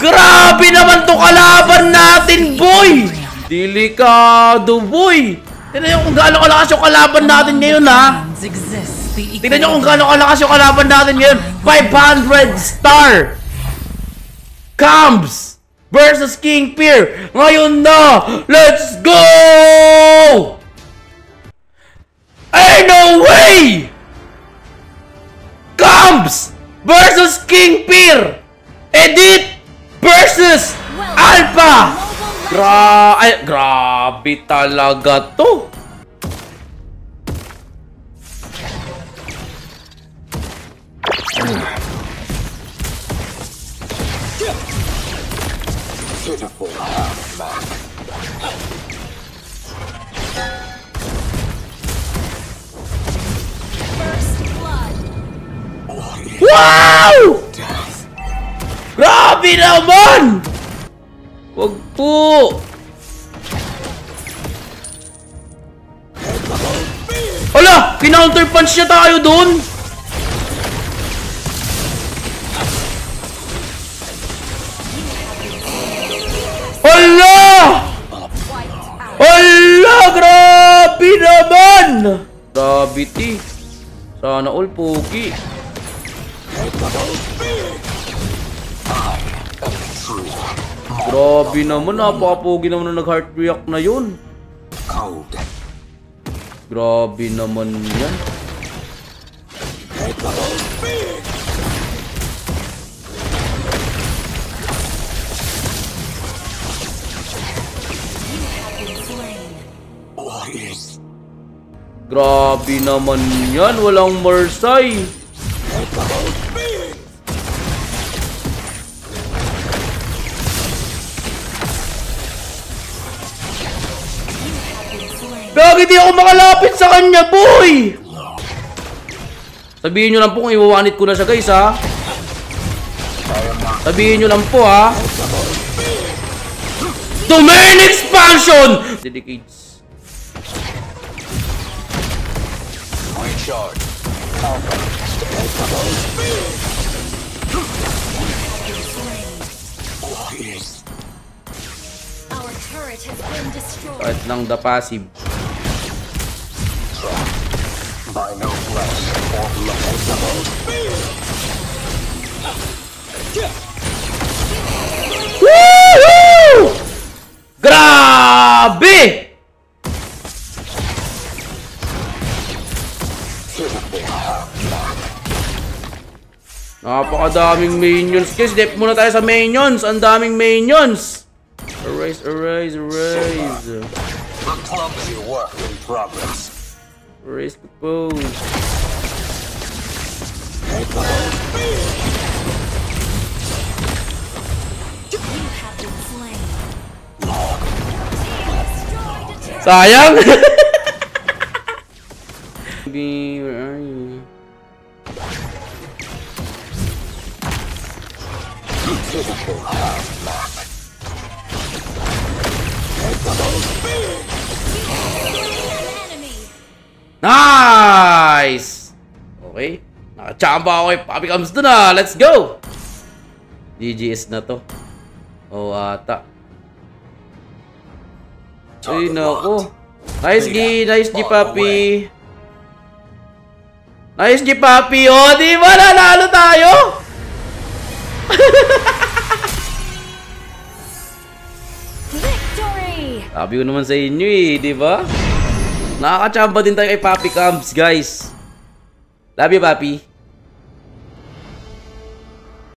Grabe naman to kalaban natin, boy! Delikado, boy! Tignan nyo kung gaano kalakas yung kalaban natin ngayon, ha? Tignan nyo kung gaano kalakas yung kalaban natin ngayon. 500 star! Cambs versus King Pier. Ngayon na! Let's go! Ay, no way! Cambs versus King Pier. Edit versus Alpha. Grabe talaga to. Wow! Grabe naman! Wag po! Hala! Kinounter punch niya tayo dun! Hala! Hala! Grabe naman! Gravity. Sana all pogi. Grabe naman, napaka-pogi naman na nag-heart react na yun. Grabe naman yan. Grabe naman yan, walang Mersay. Bakit di ako makalapit sa kanya, boy? Sabihin nyo lang po kung iwawanit ko na siya, guys, ha? Sabihin nyo lang po, ha? Domain expansion! Dedicates. Kahit lang the passive. Woohoo! Grabe! Napakadaming minions. Guys, dip muna tayo sa minions. Ang daming minions. Erase, erase, erase. Erase the pose. Sayang. Where are you? Nice! Okay. Nakachamba ako kay Papi Cambs dun, ah. Let's go! GGS na to. Oh, ata. Ay, naku. Nice G! Nice G, Papi! Nice G, Papi! Oh, di ba? Nanalo tayo? Sabi ko naman sa inyo eh, di ba? Nakakachamba din tayo kay Papi Cambs, guys. Love you, Papi.